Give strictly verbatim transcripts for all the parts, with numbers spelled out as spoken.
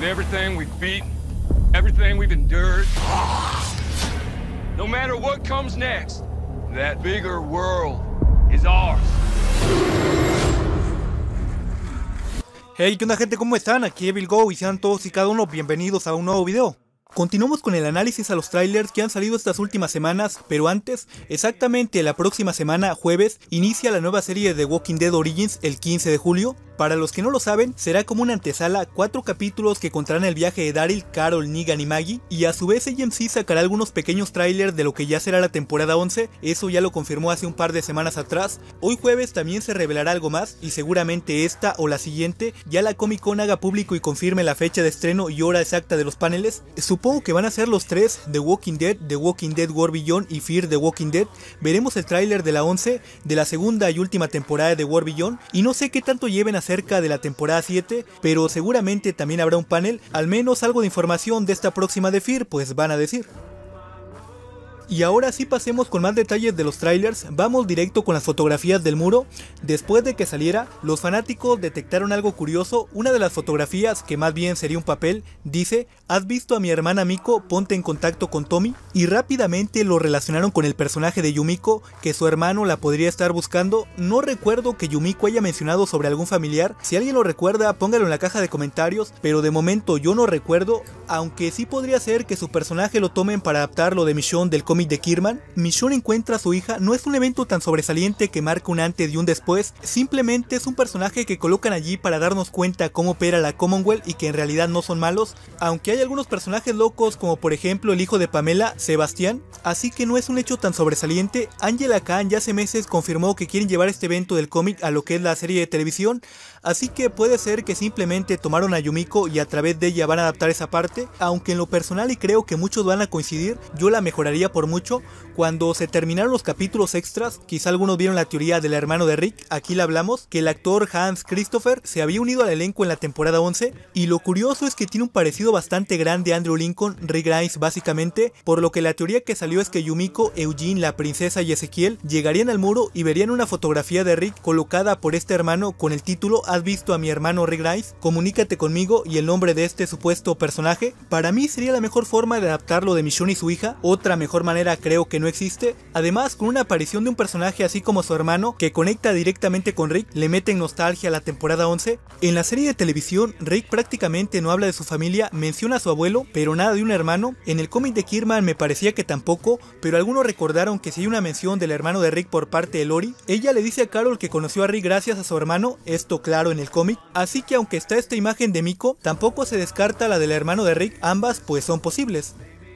everything we've beaten, everything we've endured, no matter what comes next, that bigger world is ours. Hey, ¿qué onda gente? ¿Cómo están? Aquí Evil Go y sean todos y cada uno bienvenidos a un nuevo video. Continuamos con el análisis a los trailers que han salido estas últimas semanas, pero antes, exactamente la próxima semana, jueves, inicia la nueva serie de The Walking Dead Origins el quince de julio. Para los que no lo saben, será como una antesala, cuatro capítulos que contarán el viaje de Daryl, Carol, Negan y Maggie, y a su vez A M C sacará algunos pequeños trailers de lo que ya será la temporada once, eso ya lo confirmó hace un par de semanas atrás. Hoy jueves también se revelará algo más, y seguramente esta o la siguiente, ya la Comic Con haga público y confirme la fecha de estreno y hora exacta de los paneles. Supongo que van a ser los tres, The Walking Dead, The Walking Dead War Beyond y Fear the Walking Dead. Veremos el tráiler de la once, de la segunda y última temporada de War Beyond, y no sé qué tanto lleven acerca de la temporada siete, pero seguramente también habrá un panel, al menos algo de información de esta próxima de Fear, pues van a decir. Y ahora sí pasemos con más detalles de los trailers, vamos directo con las fotografías del muro. Después de que saliera, los fanáticos detectaron algo curioso. Una de las fotografías, que más bien sería un papel, dice: ¿has visto a mi hermana Miko? Ponte en contacto con Tommy. Y rápidamente lo relacionaron con el personaje de Yumiko, que su hermano la podría estar buscando. No recuerdo que Yumiko haya mencionado sobre algún familiar, si alguien lo recuerda póngalo en la caja de comentarios, pero de momento yo no recuerdo, aunque sí podría ser que su personaje lo tomen para adaptar lo de Michonne del cómic de Kirman. Michonne encuentra a su hija, no es un evento tan sobresaliente que marca un antes y un después, simplemente es un personaje que colocan allí para darnos cuenta cómo opera la Commonwealth y que en realidad no son malos, aunque hay algunos personajes locos como por ejemplo el hijo de Pamela, Sebastián, así que no es un hecho tan sobresaliente. Angela Khan ya hace meses confirmó que quieren llevar este evento del cómic a lo que es la serie de televisión, así que puede ser que simplemente tomaron a Yumiko y a través de ella van a adaptar esa parte, aunque en lo personal y creo que muchos van a coincidir, yo la mejoraría por mucho. Cuando se terminaron los capítulos extras, quizá algunos vieron la teoría del hermano de Rick, aquí la hablamos, que el actor Hans Christopher se había unido al elenco en la temporada once, y lo curioso es que tiene un parecido bastante grande a Andrew Lincoln, Rick Grimes básicamente, por lo que la teoría que salió es que Yumiko, Eugene, la princesa y Ezequiel llegarían al muro y verían una fotografía de Rick colocada por este hermano con el título ¿has visto a mi hermano Rick Grimes? Comunícate conmigo, y el nombre de este supuesto personaje. Para mí sería la mejor forma de adaptarlo de Michonne y su hija, otra mejor manera creo que no existe. Además, con una aparición de un personaje así como su hermano que conecta directamente con Rick, le meten nostalgia a la temporada once. En la serie de televisión, Rick prácticamente no habla de su familia, menciona a su abuelo, pero nada de un hermano. En el cómic de Kirman me parecía que tampoco, pero algunos recordaron que sí hay una mención del hermano de Rick por parte de Lori. Ella le dice a Carol que conoció a Rick gracias a su hermano, esto claro en el cómic, así que aunque está esta imagen de Miko, tampoco se descarta la del hermano de Rick, ambas pues son posibles.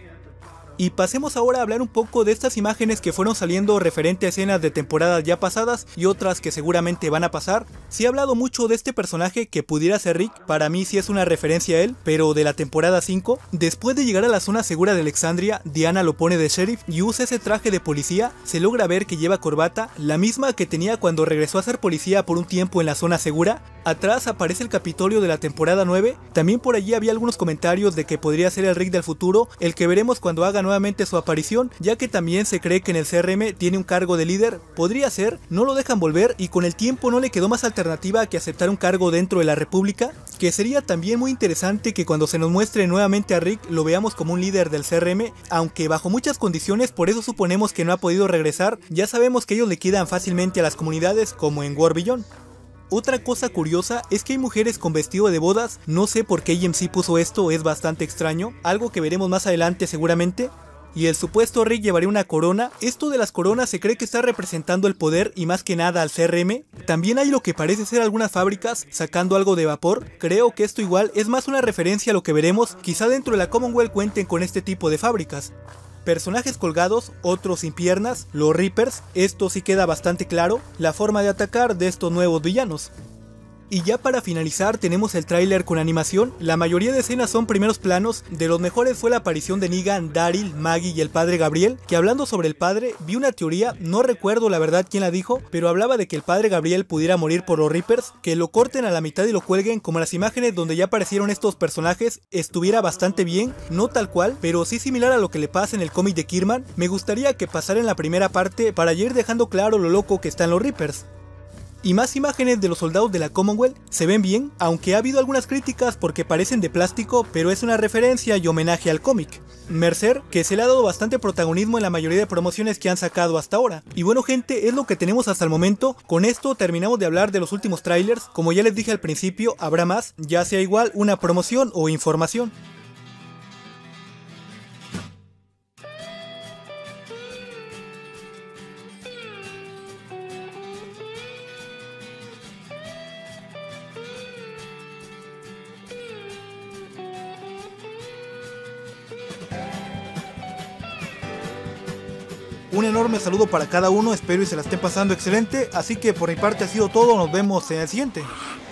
Y pasemos ahora a hablar un poco de estas imágenes que fueron saliendo referente a escenas de temporadas ya pasadas y otras que seguramente van a pasar. Se ha hablado mucho de este personaje que pudiera ser Rick, para mí sí es una referencia a él, pero de la temporada cinco. Después de llegar a la zona segura de Alexandria, Diana lo pone de sheriff y usa ese traje de policía, se logra ver que lleva corbata, la misma que tenía cuando regresó a ser policía por un tiempo en la zona segura. Atrás aparece el Capitolio de la temporada nueve, también por allí había algunos comentarios de que podría ser el Rick del futuro, el que veremos cuando haga nuevamente su aparición, ya que también se cree que en el C R M tiene un cargo de líder, podría ser, no lo dejan volver y con el tiempo no le quedó más alternativa que aceptar un cargo dentro de la República, que sería también muy interesante que cuando se nos muestre nuevamente a Rick lo veamos como un líder del C R M, aunque bajo muchas condiciones, por eso suponemos que no ha podido regresar, ya sabemos que ellos le quedan fácilmente a las comunidades como en War Beyond. Otra cosa curiosa es que hay mujeres con vestido de bodas, no sé por qué A M C puso esto, es bastante extraño, algo que veremos más adelante seguramente. Y el supuesto Rick llevaría una corona. Esto de las coronas se cree que está representando el poder y más que nada al C R M. También hay lo que parece ser algunas fábricas sacando algo de vapor. Creo que esto igual es más una referencia a lo que veremos. Quizá dentro de la Commonwealth cuenten con este tipo de fábricas. Personajes colgados, otros sin piernas, los Reapers, esto sí queda bastante claro, la forma de atacar de estos nuevos villanos. Y ya para finalizar tenemos el tráiler con animación, la mayoría de escenas son primeros planos, de los mejores fue la aparición de Negan, Daryl, Maggie y el padre Gabriel, que hablando sobre el padre, vi una teoría, no recuerdo la verdad quién la dijo, pero hablaba de que el padre Gabriel pudiera morir por los Reapers, que lo corten a la mitad y lo cuelguen como las imágenes donde ya aparecieron estos personajes, estuviera bastante bien, no tal cual, pero sí similar a lo que le pasa en el cómic de Kirman. Me gustaría que pasara en la primera parte para ir dejando claro lo loco que están los Reapers. Y más imágenes de los soldados de la Commonwealth se ven bien, aunque ha habido algunas críticas porque parecen de plástico, pero es una referencia y homenaje al cómic. Mercer, que se le ha dado bastante protagonismo en la mayoría de promociones que han sacado hasta ahora. Y bueno gente, es lo que tenemos hasta el momento. Con esto terminamos de hablar de los últimos trailers. Como ya les dije al principio, habrá más, ya sea igual una promoción o información. Un enorme saludo para cada uno, espero y se la estén pasando excelente, así que por mi parte ha sido todo, nos vemos en el siguiente.